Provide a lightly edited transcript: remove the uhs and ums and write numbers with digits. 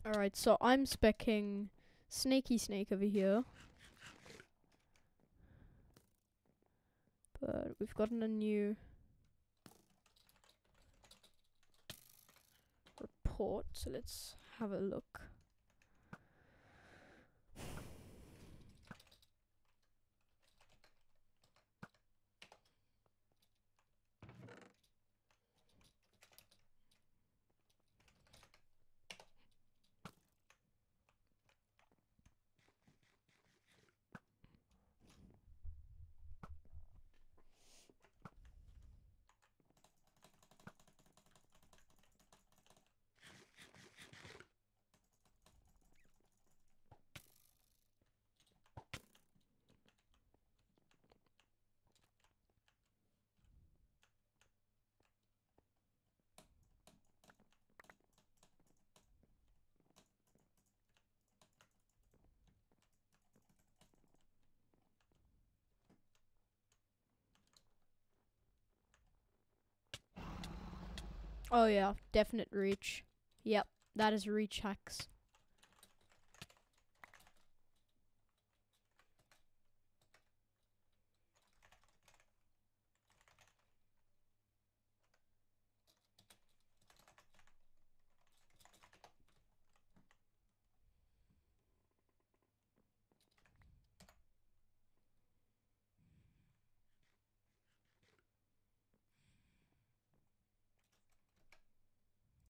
Alright, so I'm speccing Snaky Snake over here. But we've gotten a new report, so let's have a look. Oh yeah, definite reach. Yep, that is reach hacks.